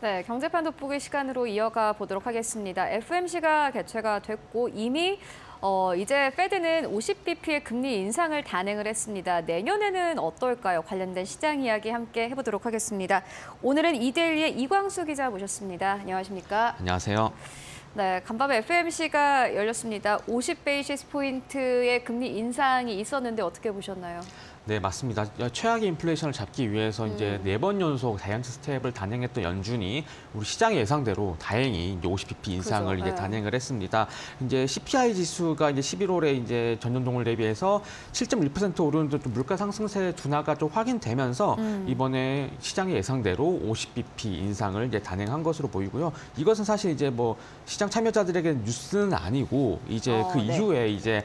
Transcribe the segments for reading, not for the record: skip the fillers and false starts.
네, 경제판 돋보기 시간으로 이어가 보도록 하겠습니다. FOMC가 개최가 됐고 이미 이제 페드는 50bp의 금리 인상을 단행을 했습니다. 내년에는 어떨까요? 관련된 시장 이야기 함께 해보도록 하겠습니다. 오늘은 이데일리의 이광수 기자 모셨습니다. 안녕하십니까? 안녕하세요. 네, 간밤에 FOMC가 열렸습니다. 50베이시스 포인트의 금리 인상이 있었는데 어떻게 보셨나요? 네, 맞습니다. 최악의 인플레이션을 잡기 위해서 이제 4번 연속 다이언트 스텝을 단행했던 연준이 우리 시장의 예상대로 다행히 이제 50bp 인상을 그렇죠. 이제 네. 단행을 했습니다. 이제 CPI 지수가 이제 11월에 이제 전년동을 대비해서 7.1% 오르는데 좀 물가 상승세 둔화가 좀 확인되면서 이번에 시장의 예상대로 50bp 인상을 이제 단행한 것으로 보이고요. 이것은 사실 이제 뭐 시장 참여자들에게 뉴스는 아니고 이제 그 네. 이후에 이제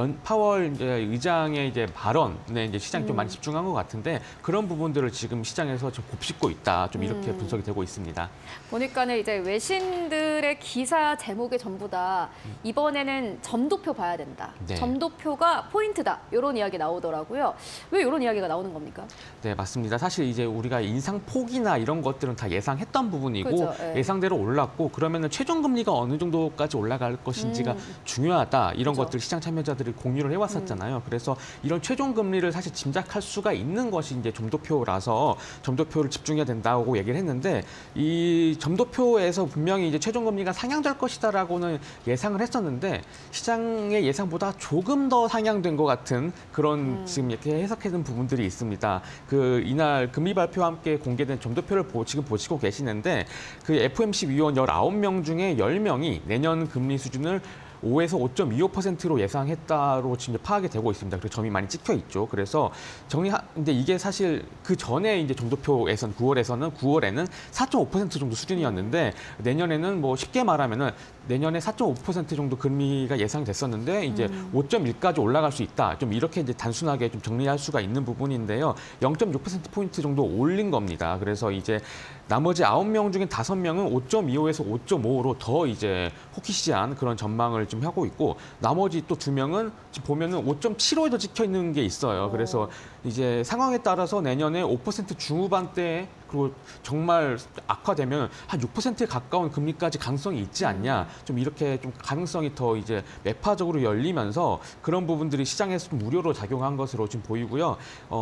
파월 이제 의장의 이제 발언에 이제 시장이 좀 많이 집중한 것 같은데 그런 부분들을 지금 시장에서 좀 곱씹고 있다. 좀 이렇게 분석이 되고 있습니다. 보니까는 이제 외신들의 기사 제목이 전부 다 이번에는 점도표 봐야 된다. 네. 점도표가 포인트다. 이런 이야기 나오더라고요. 왜 이런 이야기가 나오는 겁니까? 네, 맞습니다. 사실 이제 우리가 인상 폭이나 이런 것들은 다 예상했던 부분이고 그죠, 예. 예상대로 올랐고 그러면은 최종 금리가 어느 정도까지 올라갈 것인지가 중요하다. 이런 그죠. 것들 시장 참여자들이 공유를 해왔었잖아요. 그래서 이런 최종 금리를 사실 짐작할 수가 있는 것이 이제 점도표라서 점도표를 집중해야 된다고 얘기를 했는데 이 점도표에서 분명히 이제 최종 금리가 상향될 것이다라고는 예상을 했었는데 시장의 예상보다 조금 더 상향된 것 같은 그런 지금 이렇게 해석해둔 부분들이 있습니다. 그 이날 금리 발표와 함께 공개된 점도표를 지금 보시고 계시는데 그 FOMC 위원 19명 중에 10명이 내년 금리 수준을 5에서 5.25%로 예상했다로 지금 파악이 되고 있습니다. 그래서 점이 많이 찍혀 있죠. 그래서 근데 이게 사실 그 전에 이제 점도표에서는 9월에는 4.5% 정도 수준이었는데 내년에는 뭐 쉽게 말하면은 내년에 4.5% 정도 금리가 예상됐었는데 이제 5.1까지 올라갈 수 있다. 좀 이렇게 이제 단순하게 좀 정리할 수가 있는 부분인데요. 0.6%포인트 정도 올린 겁니다. 그래서 이제 나머지 9명 중에 5명은 5.25에서 5.5로 더 이제 호키시한 그런 전망을 좀 하고 있고 나머지 또 2명은 지금 보면은 5.75에도 찍혀 있는 게 있어요. 그래서 이제 상황에 따라서 내년에 5% 중후반대에 그리고 정말 악화되면 한 6%에 가까운 금리까지 가능성이 있지 않냐. 좀 이렇게 좀 가능성이 더 이제 매파적으로 열리면서 그런 부분들이 시장에서 좀 우려로 작용한 것으로 지금 보이고요.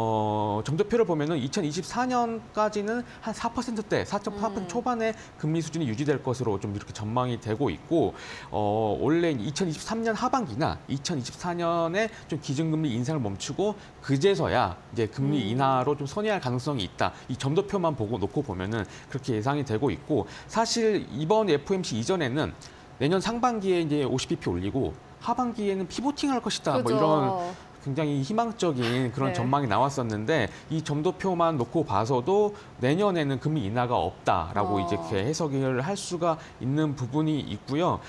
점도표를 보면은 2024년까지는 한 4%대, 4.4% 초반의 금리 수준이 유지될 것으로 좀 이렇게 전망이 되고 있고 원래 2023년 하반기나 2024년에 좀 기준금리 인상을 멈추고 그제서야 이제 금리 인하로 좀 선회할 가능성이 있다. 이 점도표만 놓고 보면은 그렇게 예상이 되고 있고 사실 이번 FOMC 이전에는 내년 상반기에 이제 50bp 올리고 하반기에는 피보팅할 것이다. 그죠. 뭐 이런 굉장히 희망적인 그런 네. 전망이 나왔었는데 이 점도표만 놓고 봐서도 내년에는 금리 인하가 없다라고 이제 이렇게 해석을 할 수가 있는 부분이 있고요.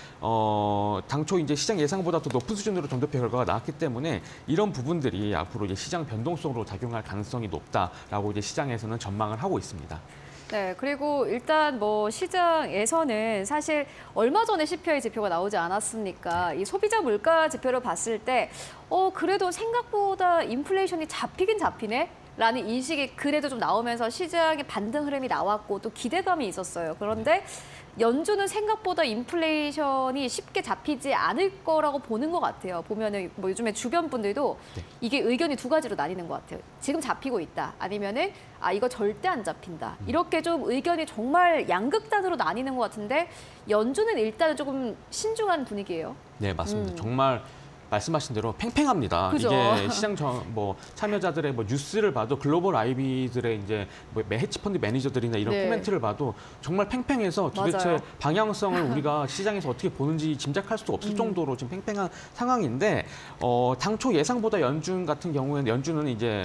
당초 이제 시장 예상보다 더 높은 수준으로 점도표 결과가 나왔기 때문에 이런 부분들이 앞으로 이제 시장 변동성으로 작용할 가능성이 높다라고 이제 시장에서는 전망을 하고 있습니다. 네, 그리고 일단 뭐 시장에서는 사실 얼마 전에 CPI 지표가 나오지 않았습니까? 이 소비자 물가 지표를 봤을 때 그래도 생각보다 인플레이션이 잡히긴 잡히네? 라는 인식이 그래도 좀 나오면서 시장의 반등 흐름이 나왔고 또 기대감이 있었어요. 그런데 연준은 생각보다 인플레이션이 쉽게 잡히지 않을 거라고 보는 것 같아요. 보면은 뭐 요즘에 주변 분들도 이게 의견이 두 가지로 나뉘는 것 같아요. 지금 잡히고 있다. 아니면은 이거 절대 안 잡힌다. 이렇게 좀 의견이 정말 양극단으로 나뉘는 것 같은데 연준은 일단은 조금 신중한 분위기예요. 네, 맞습니다. 정말 말씀하신 대로 팽팽합니다. 그죠? 이게 시장 참여자들의 뉴스를 봐도 글로벌 IB들의 이제 헤지펀드 매니저들이나 이런 네. 코멘트를 봐도 정말 팽팽해서 도대체 맞아요. 방향성을 우리가 시장에서 어떻게 보는지 짐작할 수 없을 정도로 지금 팽팽한 상황인데 당초 예상보다 연준 같은 경우에는 연준은 이제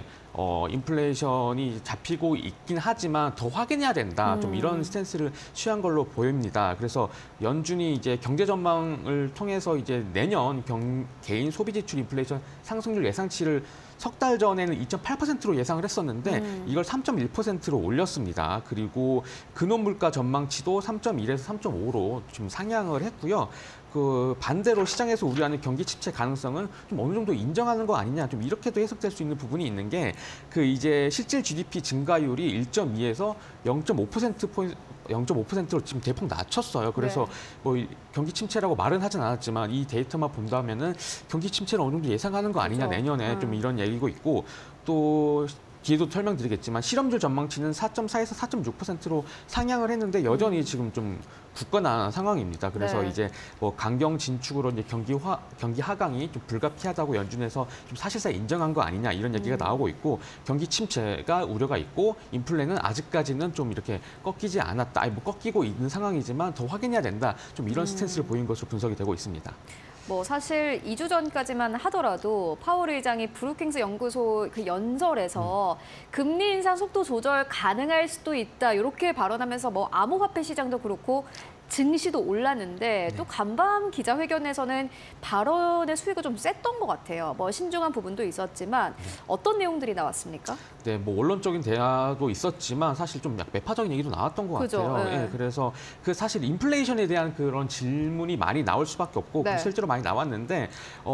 인플레이션이 잡히고 있긴 하지만 더 확인해야 된다. 좀 이런 스탠스를 취한 걸로 보입니다. 그래서 연준이 이제 경제 전망을 통해서 이제 내년 개인 소비 지출 인플레이션 상승률 예상치를 석 달 전에는 2.8%로 예상을 했었는데 이걸 3.1%로 올렸습니다. 그리고 근원 물가 전망치도 3.1에서 3.5로 좀 상향을 했고요. 그 반대로 시장에서 우려하는 경기 침체 가능성은 좀 어느 정도 인정하는 거 아니냐, 좀 이렇게도 해석될 수 있는 부분이 있는 게 그 이제 실질 GDP 증가율이 1.2에서 0.5%포인트 0.5%로 지금 대폭 낮췄어요. 그래서 네. 뭐 경기 침체라고 말은 하진 않았지만 이 데이터만 본다면은 경기 침체를 어느 정도 예상하는 거 아니냐 그렇죠. 내년에 좀 이런 얘기고 있고 또 뒤에도 설명드리겠지만 실업률 전망치는 4.4에서 4.6%로 상향을 했는데 여전히 지금 좀 굳건한 상황입니다. 그래서 네. 이제 뭐 강경 진축으로 이제 경기 하강이 좀 불가피하다고 연준에서 좀 사실상 인정한 거 아니냐 이런 얘기가 나오고 있고 경기 침체가 우려가 있고 인플레는 아직까지는 좀 이렇게 꺾이지 않았다. 아니 뭐 꺾이고 있는 상황이지만 더 확인해야 된다. 좀 이런 스탠스를 보인 것으로 분석이 되고 있습니다. 뭐 사실 2주 전까지만 하더라도 파월 의장이 브루킹스 연구소 그 연설에서 금리 인상 속도 조절 가능할 수도 있다 이렇게 발언하면서 뭐 암호화폐 시장도 그렇고 증시도 올랐는데 또 간밤 기자회견에서는 발언의 수위가 좀 셌던 것 같아요. 뭐 신중한 부분도 있었지만 어떤 내용들이 나왔습니까? 네, 뭐 원론적인 대화도 있었지만 사실 좀 약간 매파적인 얘기도 나왔던 것 그죠, 같아요. 네. 예, 그래서 그 사실 인플레이션에 대한 그런 질문이 많이 나올 수밖에 없고 네. 실제로 많이 나왔는데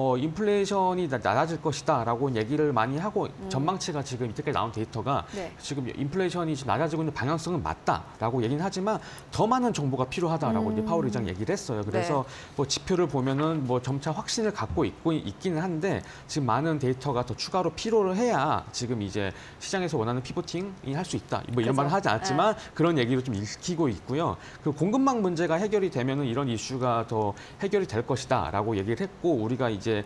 인플레이션이 낮아질 것이다라고 얘기를 많이 하고 전망치가 지금 이때까지 나온 데이터가 네. 지금 인플레이션이 지금 낮아지고 있는 방향성은 맞다라고 얘기는 하지만 더 많은 정보가 필요하다라고 이제 파월 의장 얘기를 했어요. 그래서 뭐 지표를 보면은 뭐 점차 확신을 갖고 있기는 한데 지금 많은 데이터가 더 추가로 필요를 해야 지금 이제 시장에서 원하는 피보팅이 할 수 있다. 뭐 이런 그죠. 말은 하지 않았지만 그런 얘기로 좀 읽히고 있고요. 그 공급망 문제가 해결이 되면은 이런 이슈가 더 해결이 될 것이다라고 얘기를 했고 우리가 이제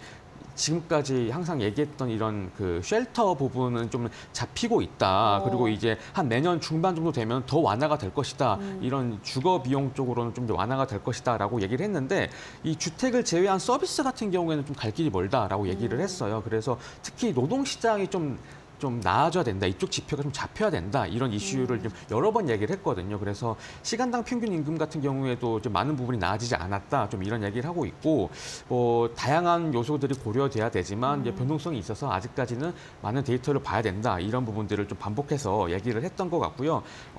지금까지 항상 얘기했던 이런 그 쉘터 부분은 좀 잡히고 있다. 그리고 이제 한 내년 중반 정도 되면 더 완화가 될 것이다. 이런 주거 비용 쪽으로는 좀 완화가 될 것이다라고 얘기를 했는데 이 주택을 제외한 서비스 같은 경우에는 좀 갈 길이 멀다라고 얘기를 했어요. 그래서 특히 노동 시장이 좀 나아져야 된다. 이쪽 지표가 좀 잡혀야 된다. 이런 이슈를 좀 여러 번 얘기를 했거든요. 그래서 시간당 평균 임금 같은 경우에도 좀 많은 부분이 나아지지 않았다. 좀 이런 얘기를 하고 있고 뭐 다양한 요소들이 고려돼야 되지만 이제 변동성이 있어서 아직까지는 많은 데이터를 봐야 된다. 이런 부분들을 좀 반복해서 얘기를 했던 것 같고요.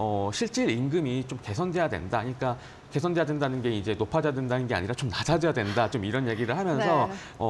실질 임금이 좀 개선돼야 된다. 그러니까 개선돼야 된다는 게 이제 높아져야 된다는 게 아니라 좀 낮아져야 된다. 좀 이런 얘기를 하면서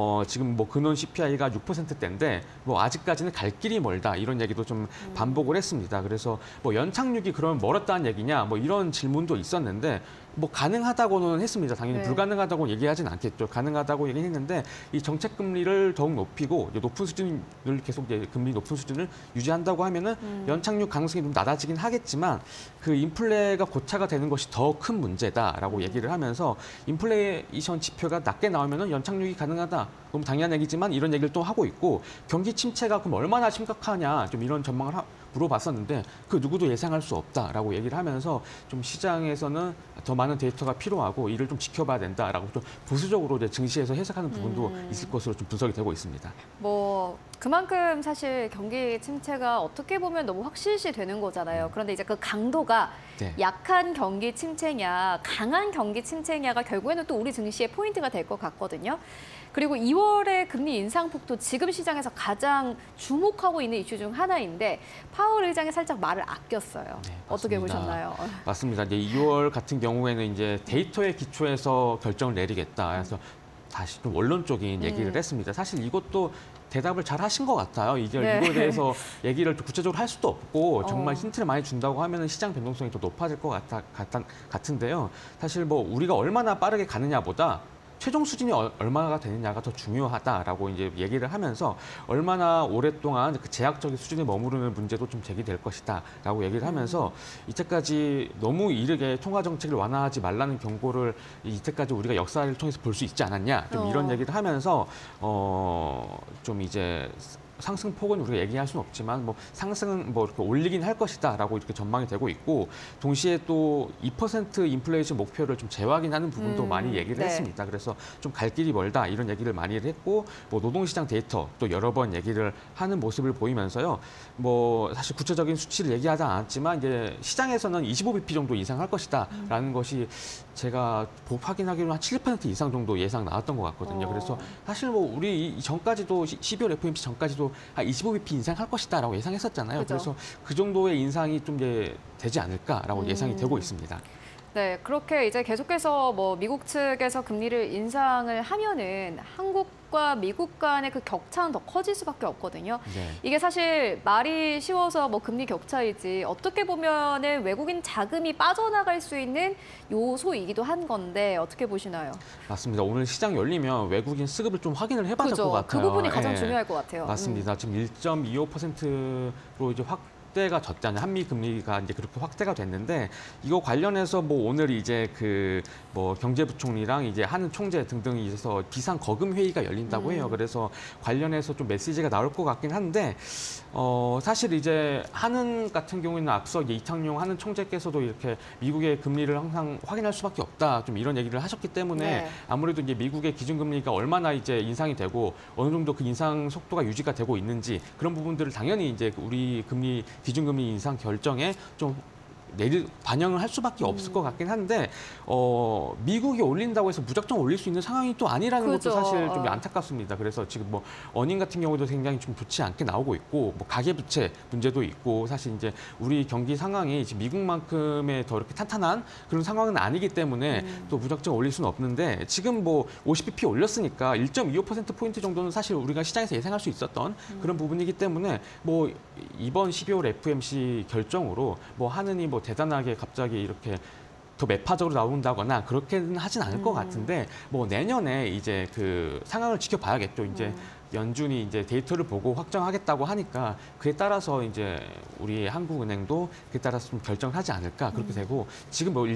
지금 뭐 근원 CPI가 6%대인데 뭐 아직까지는 갈 길이 멀다. 이런 얘기도 좀 반복을 했습니다. 그래서 뭐 연착륙이 그러면 멀었다는 얘기냐? 뭐 이런 질문도 있었는데 뭐 가능하다고는 했습니다. 당연히 네. 불가능하다고 얘기하진 않겠죠. 가능하다고 얘기했는데 이 정책 금리를 더욱 높이고 이제 높은 수준을 계속 이제 금리 높은 수준을 유지한다고 하면은 연착륙 가능성이 좀 낮아지긴 하겠지만 그 인플레가 고차가 되는 것이 더 큰 문제다라고 얘기를 하면서 인플레이션 지표가 낮게 나오면은 연착륙이 가능하다. 너무 당연한 얘기지만 이런 얘기를 또 하고 있고 경기 침체가 그럼 얼마나 심각하냐 좀 이런 전망을 물어봤었는데 그 누구도 예상할 수 없다라고 얘기를 하면서 좀 시장에서는 더 많은 데이터가 필요하고 이를 좀 지켜봐야 된다라고 좀 보수적으로 이제 증시에서 해석하는 부분도 있을 것으로 좀 분석이 되고 있습니다. 뭐 그만큼 사실 경기 침체가 어떻게 보면 너무 확실시 되는 거잖아요. 그런데 이제 그 강도가 네. 약한 경기 침체냐, 강한 경기 침체냐가 결국에는 또 우리 증시의 포인트가 될 것 같거든요. 그리고 2월의 금리 인상폭도 지금 시장에서 가장 주목하고 있는 이슈 중 하나인데 파월 의장이 살짝 말을 아꼈어요. 네, 어떻게 맞습니다. 보셨나요? 맞습니다. 이제 2월 같은 경우에는 이제 데이터에 기초해서 결정을 내리겠다. 그래서 다시 좀 원론적인 얘기를 했습니다. 사실 이것도 대답을 잘 하신 것 같아요. 이거에 대해서 얘기를 구체적으로 할 수도 없고 정말 힌트를 많이 준다고 하면 시장 변동성이 더 높아질 것 같은데요. 사실 뭐 우리가 얼마나 빠르게 가느냐보다 최종 수준이 얼마가 되느냐가 더 중요하다라고 이제 얘기를 하면서 얼마나 오랫동안 그 제약적인 수준에 머무르는 문제도 좀 제기될 것이다라고 얘기를 하면서 이때까지 너무 이르게 통화 정책을 완화하지 말라는 경고를 이때까지 우리가 역사를 통해서 볼 수 있지 않았냐 좀 이런 얘기를 하면서 좀 이제 상승폭은 우리가 얘기할 수는 없지만 뭐 상승은 뭐 이렇게 올리긴 할 것이다라고 이렇게 전망이 되고 있고 동시에 또 2% 인플레이션 목표를 좀 재확인하는 부분도 많이 얘기를 했습니다. 그래서 좀 갈 길이 멀다 이런 얘기를 많이 했고 뭐 노동시장 데이터 또 여러 번 얘기를 하는 모습을 보이면서요. 뭐 사실 구체적인 수치를 얘기하지 않았지만 이제 시장에서는 25bp 정도 이상할 것이다라는 것이 제가 확인하기로는 한 7% 이상 정도 예상 나왔던 것 같거든요. 그래서 사실 뭐 우리 전까지도 12월 FOMC 전까지도 한 25bp 인상할 것이다라고 예상했었잖아요. 그죠. 그래서 그 정도의 인상이 좀 이제 되지 않을까라고 예상이 되고 있습니다. 네, 그렇게 이제 계속해서 뭐 미국 측에서 금리를 인상을 하면은 한국과 미국 간의 그 격차는 더 커질 수밖에 없거든요. 네. 이게 사실 말이 쉬워서 뭐 금리 격차이지 어떻게 보면은 외국인 자금이 빠져나갈 수 있는 요소이기도 한 건데 어떻게 보시나요? 맞습니다. 오늘 시장 열리면 외국인 수급을 좀 확인을 해봐야 될 것 그죠. 같아요. 그 부분이 가장 예. 중요할 것 같아요. 맞습니다. 지금 1.25%로 이제 확대가 졌잖아요. 한미 금리가 이제 그렇게 확대가 됐는데 이거 관련해서 뭐 오늘 이제 그 뭐 경제부총리랑 이제 하는 총재 등등이 있어서 비상 거금 회의가 열린다고 해요. 그래서 관련해서 좀 메시지가 나올 것 같긴 한데 사실 이제 하는 같은 경우에는 앞서 이창용 하는 총재께서도 이렇게 미국의 금리를 항상 확인할 수밖에 없다. 좀 이런 얘기를 하셨기 때문에 네. 아무래도 이제 미국의 기준금리가 얼마나 이제 인상이 되고 어느 정도 그 인상 속도가 유지가 되고 있는지 그런 부분들을 당연히 이제 우리 금리 기준금리 인상 결정에 좀 반영을 할 수밖에 없을 것 같긴 한데 미국이 올린다고 해서 무작정 올릴 수 있는 상황이 또 아니라는 그죠. 것도 사실 좀 안타깝습니다. 그래서 지금 뭐 어닝 같은 경우도 굉장히 좀 좋지 않게 나오고 있고 뭐 가계부채 문제도 있고 사실 이제 우리 경기 상황이 지금 미국만큼의 더 이렇게 탄탄한 그런 상황은 아니기 때문에 또 무작정 올릴 수는 없는데 지금 뭐 50bp 올렸으니까 1.25%포인트 정도는 사실 우리가 시장에서 예상할 수 있었던 그런 부분이기 때문에 뭐 이번 12월 FOMC 결정으로 뭐 하느니 뭐 대단하게 갑자기 이렇게 더 매파적으로 나온다거나 그렇게는 하진 않을 것 같은데 뭐 내년에 이제 그 상황을 지켜봐야겠죠. 이제 연준이 이제 데이터를 보고 확정하겠다고 하니까 그에 따라서 이제 우리 한국은행도 그에 따라서 좀 결정하지 않을까 그렇게 되고 지금 뭐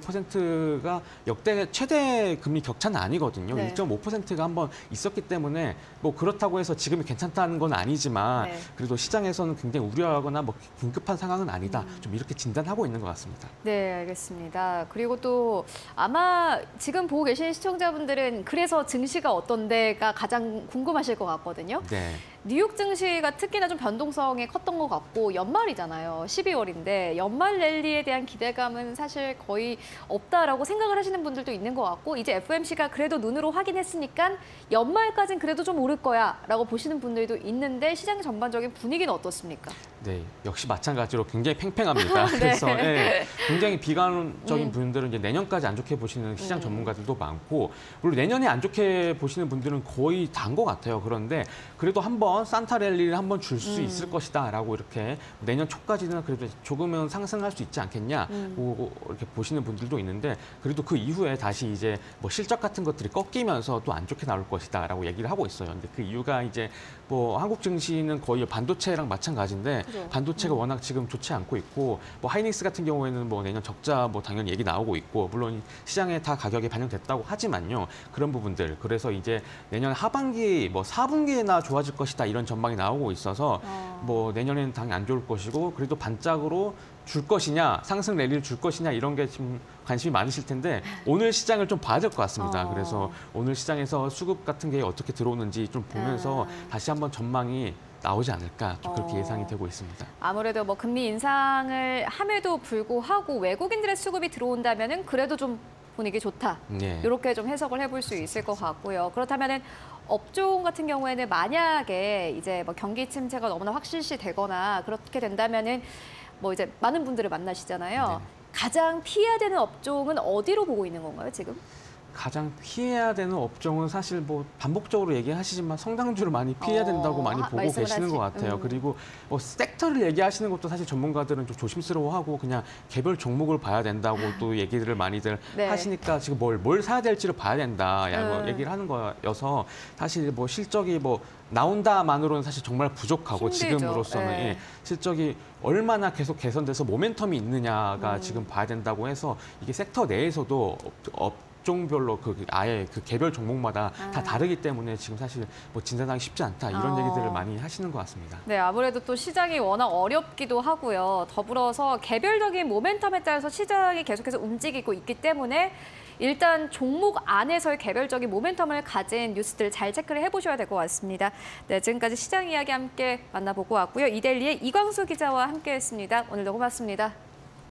1.25%가 역대 최대 금리 격차는 아니거든요. 네. 1.5%가 한번 있었기 때문에 뭐 그렇다고 해서 지금이 괜찮다는 건 아니지만 네. 그래도 시장에서는 굉장히 우려하거나 뭐 긴급한 상황은 아니다. 좀 이렇게 진단하고 있는 것 같습니다. 네, 알겠습니다. 그리고 또 아마 지금 보고 계신 시청자분들은 그래서 증시가 어떤데가 가장 궁금하실 것 같거든요. 네. 뉴욕 증시가 특히나 좀 변동성이 컸던 것 같고 연말이잖아요. 12월인데 연말 랠리에 대한 기대감은 사실 거의 없다라고 생각을 하시는 분들도 있는 것 같고 이제 FOMC가 그래도 눈으로 확인했으니까 연말까지는 그래도 좀 오를 거야 라고 보시는 분들도 있는데 시장 전반적인 분위기는 어떻습니까? 네, 역시 마찬가지로 굉장히 팽팽합니다. 그래서 예, 굉장히 비관적인 분들은 이제 내년까지 안 좋게 보시는 시장 전문가들도 많고, 물론 내년에 안 좋게 보시는 분들은 거의 다인 것 같아요. 그런데 그래도 한번 산타랠리를 한번 줄 수 있을 것이다라고 이렇게 내년 초까지는 그래도 조금은 상승할 수 있지 않겠냐, 이렇게 보시는 분들도 있는데 그래도 그 이후에 다시 이제 뭐 실적 같은 것들이 꺾이면서 또 안 좋게 나올 것이다라고 얘기를 하고 있어요. 근데 그 이유가 이제 뭐 한국 증시는 거의 반도체랑 마찬가지인데. 그죠. 반도체가 워낙 지금 좋지 않고 있고 뭐 하이닉스 같은 경우에는 뭐 내년 적자 뭐 당연히 얘기 나오고 있고 물론 시장에 다 가격이 반영됐다고 하지만요. 그런 부분들 그래서 이제 내년 하반기 뭐 4분기에나 좋아질 것이다 이런 전망이 나오고 있어서 뭐 내년에는 당연히 안 좋을 것이고 그래도 반짝으로 줄 것이냐 상승 랠리를 줄 것이냐 이런 게 지금 관심이 많으실 텐데 오늘 시장을 좀 봐야 될 것 같습니다. 그래서 오늘 시장에서 수급 같은 게 어떻게 들어오는지 좀 보면서 다시 한번 전망이 나오지 않을까 좀 그렇게 예상이 되고 있습니다. 아무래도 뭐 금리 인상을 함에도 불구하고 외국인들의 수급이 들어온다면은 그래도 좀 분위기 좋다. 네. 이렇게 좀 해석을 해볼 수 있을 것 같고요. 그렇다면은 업종 같은 경우에는 만약에 이제 뭐 경기 침체가 너무나 확실시 되거나 그렇게 된다면은 뭐 이제 많은 분들을 만나시잖아요. 네. 가장 피해야 되는 업종은 어디로 보고 있는 건가요, 지금? 가장 피해야 되는 업종은 사실 뭐 반복적으로 얘기하시지만 성장주를 많이 피해야 된다고 많이 보고 말씀을 계시는 것 하시- 같아요. 그리고 뭐 섹터를 얘기하시는 것도 사실 전문가들은 좀 조심스러워하고 그냥 개별 종목을 봐야 된다고 또 얘기들을 많이들 네. 하시니까 지금 뭘 사야 될지를 봐야 된다 뭐 얘기를 하는 거여서 사실 뭐 실적이 뭐 나온다만으로는 사실 정말 부족하고 힘들죠. 지금으로서는 네. 예, 실적이 얼마나 계속 개선돼서 모멘텀이 있느냐가 지금 봐야 된다고 해서 이게 섹터 내에서도 업종별로 아예 그 개별 종목마다 다 다르기 때문에 지금 사실 뭐 진단하기 쉽지 않다 이런 얘기들을 많이 하시는 것 같습니다. 네, 아무래도 또 시장이 워낙 어렵기도 하고요. 더불어서 개별적인 모멘텀에 따라서 시장이 계속해서 움직이고 있기 때문에 일단 종목 안에서의 개별적인 모멘텀을 가진 뉴스들 잘 체크를 해보셔야 될 것 같습니다. 네, 지금까지 시장 이야기 함께 만나보고 왔고요. 이데일리의 이광수 기자와 함께했습니다. 오늘도 고맙습니다.